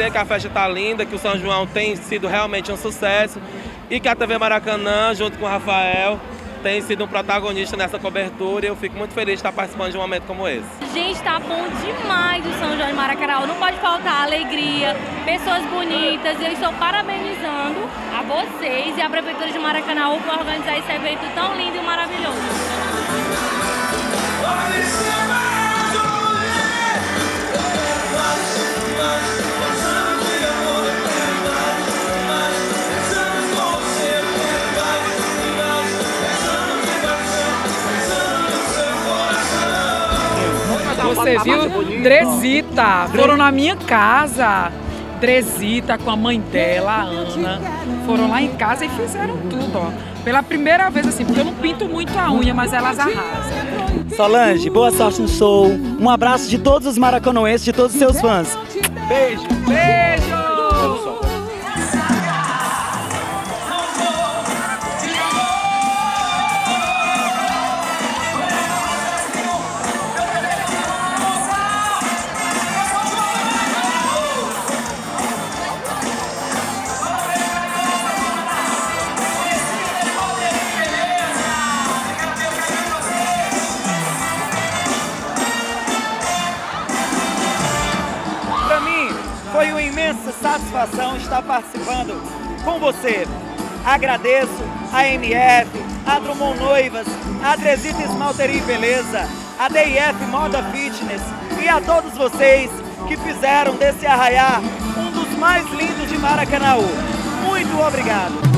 dizer que a festa está linda, que o São João tem sido realmente um sucesso e que a TV Maracanã, junto com o Rafael, tem sido um protagonista nessa cobertura e eu fico muito feliz de estar participando de um momento como esse. Gente, tá bom demais o São João de Maracanaú, não pode faltar alegria, pessoas bonitas, e eu estou parabenizando a vocês e a Prefeitura de Maracanaú por organizar esse evento tão lindo e maravilhoso. Você viu? Dresita, foram na minha casa. Dresita com a mãe dela, a Ana, foram lá em casa e fizeram tudo, ó. Pela primeira vez assim, porque eu não pinto muito a unha, mas elas arrasam. Solange, boa sorte no show. Um abraço de todos os maracanoenses, de todos os seus fãs. Beijo! Beijo! Foi uma imensa satisfação estar participando com você. Agradeço a MF, a Drummond Noivas, a Dresita Esmalteria e Beleza, a DIF Moda Fitness e a todos vocês que fizeram desse arraiá um dos mais lindos de Maracanaú. Muito obrigado!